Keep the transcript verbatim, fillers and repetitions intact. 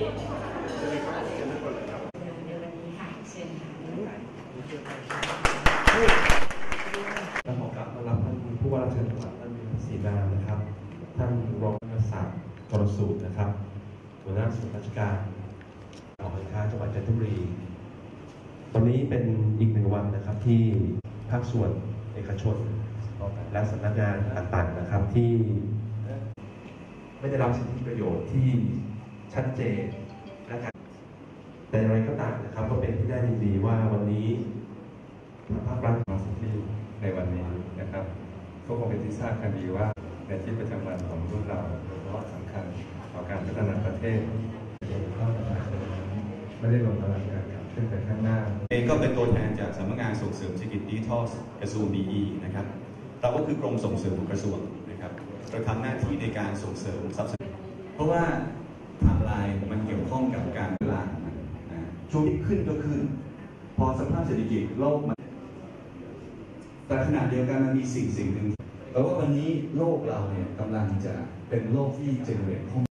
นี้ค่ะเชิญค่ะและขอกราบต้อนรับท่านผู้ว่าราชการจังหวัดท่านศรีนามนะครับท่านรองนักศึกษากรสูตรนะครับหัวหน้าส่วนราชการหอการค้าจังหวัดจันทบุรีวันนี้เป็นอีกหนึ่งวันนะครับที่ภาคส่วนเอกชนและสำนักงานต่างๆนะครับที่ไม่ได้รับสิทธิประโยชน์ที่ชัดเจนนะครับแต่อย่างไรก็ตามนะครับก็เป็นที่น่ายินดีว่าวันนี้ภาครัฐมาสิทธิในวันนี้นะครับก็คงเป็นที่ทราบกันดีว่าในชีวิตประจำวันของรุ่นเราโดยเฉพาะสำคัญต่อการพัฒนาประเทศไม่ได้ลงพลังกันครับขึ้นไปข้างหน้าเองก็เป็นตัวแทนจากสำนักงานส่งเสริมเศรษฐกิจดิจิทัลกระทรวง บี อี นะครับเราก็คือกรมส่งเสริมกระทรวงนะครับเราทำหน้าที่ในการส่งเสริมทรัพย์สินเพราะว่าไทม์ไลน์มันเกี่ยวข้องกับการเวลานะช่วงที่ขึ้นก็ขึ้นพอสภาพเศรษฐกิจโลกมันแต่ขณะเดียวกันมันมีสิ่งสิ่งหนึ่งแต่ว่าวันนี้โลกเราเนี่ยกำลังจะเป็นโลกที่เจเนเรต